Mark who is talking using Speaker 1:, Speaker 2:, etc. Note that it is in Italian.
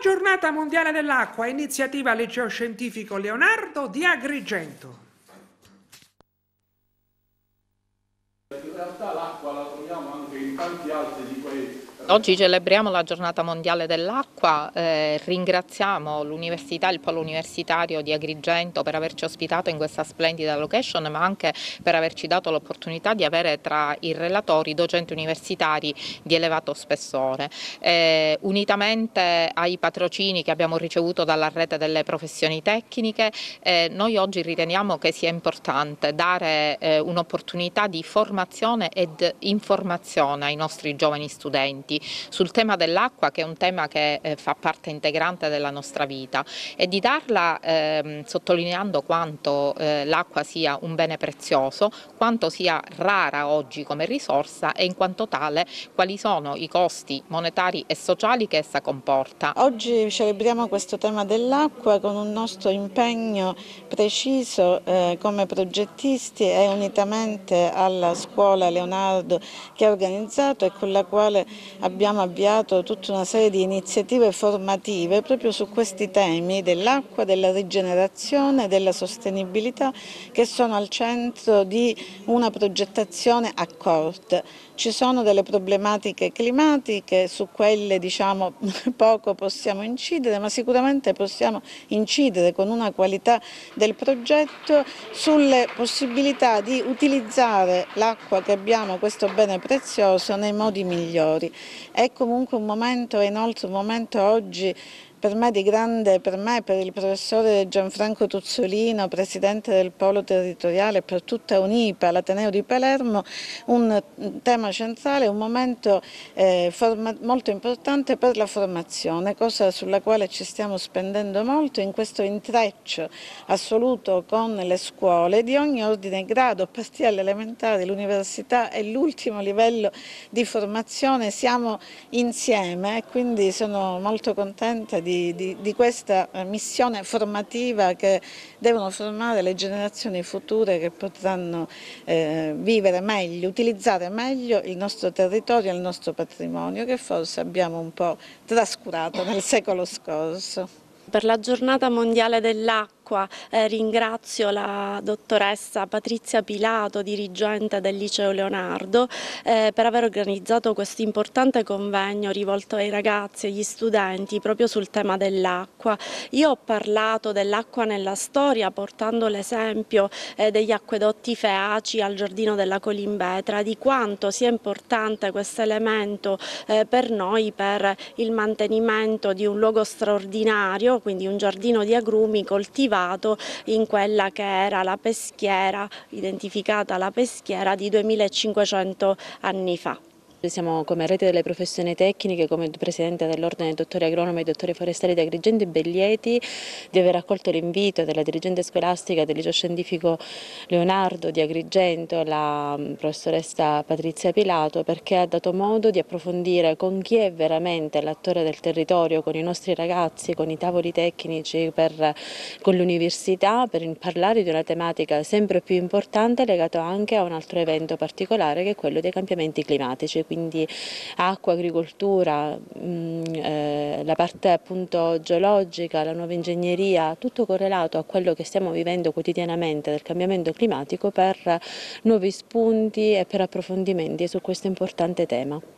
Speaker 1: Giornata Mondiale dell'Acqua, iniziativa Liceo Scientifico Leonardo di Agrigento.
Speaker 2: In realtà l'acqua la troviamo anche in tanti altri di quei...
Speaker 3: Oggi celebriamo la Giornata Mondiale dell'Acqua, ringraziamo l'Università, il Polo Universitario di Agrigento per averci ospitato in questa splendida location, ma anche per averci dato l'opportunità di avere tra i relatori docenti universitari di elevato spessore. Unitamente ai patrocini che abbiamo ricevuto dalla rete delle professioni tecniche, noi oggi riteniamo che sia importante dare un'opportunità di formazione ed informazione ai nostri giovani studenti sul tema dell'acqua, che è un tema che fa parte integrante della nostra vita, e di darla sottolineando quanto l'acqua sia un bene prezioso, quanto sia rara oggi come risorsa e in quanto tale quali sono i costi monetari e sociali che essa comporta.
Speaker 4: Oggi celebriamo questo tema dell'acqua con un nostro impegno preciso come progettisti e unitamente alla scuola Leonardo che ha organizzato e con la quale abbiamo avviato tutta una serie di iniziative formative proprio su questi temi dell'acqua, della rigenerazione, della sostenibilità, che sono al centro di una progettazione accorta. Ci sono delle problematiche climatiche, su quelle poco possiamo incidere, ma sicuramente possiamo incidere con una qualità del progetto sulle possibilità di utilizzare l'acqua che abbiamo, questo bene prezioso, nei modi migliori. È comunque un momento, è inoltre un momento oggi per me di grande, per me, per il professore Gianfranco Tuzzolino, presidente del Polo Territoriale, per tutta UNIPA, l'Ateneo di Palermo, un tema centrale, un momento molto importante per la formazione, cosa sulla quale ci stiamo spendendo molto in questo intreccio assoluto con le scuole di ogni ordine e grado, a partire dall'elementare, l'università e l'ultimo livello di formazione. Siamo insieme e quindi sono molto contenta di questa missione formativa che devono formare le generazioni future che potranno vivere meglio, utilizzare meglio il nostro territorio e il nostro patrimonio che forse abbiamo un po' trascurato nel secolo scorso.
Speaker 5: Per la Giornata Mondiale dell'Acqua ringrazio la dottoressa Patrizia Pilato, dirigente del Liceo Leonardo, per aver organizzato questo importante convegno rivolto ai ragazzi e agli studenti proprio sul tema dell'acqua. Io ho parlato dell'acqua nella storia portando l'esempio degli acquedotti feaci al Giardino della Colimbetra, di quanto sia importante questo elemento per noi, per il mantenimento di un luogo straordinario, quindi un giardino di agrumi coltivato in quella che era la peschiera, identificata la peschiera di 2500 anni fa.
Speaker 6: Siamo come rete delle professioni tecniche, come presidente dell'ordine dei dottori agronomi e dottori forestali di Agrigento, ben lieti di aver accolto l'invito della dirigente scolastica del Liceo Scientifico Leonardo di Agrigento, la professoressa Patrizia Pilato, perché ha dato modo di approfondire con chi è veramente l'attore del territorio, con i nostri ragazzi, con i tavoli tecnici, con l'università, per parlare di una tematica sempre più importante legata anche a un altro evento particolare che è quello dei cambiamenti climatici. Quindi acqua, agricoltura, la parte appunto geologica, la nuova ingegneria, tutto correlato a quello che stiamo vivendo quotidianamente del cambiamento climatico, per nuovi spunti e per approfondimenti su questo importante tema.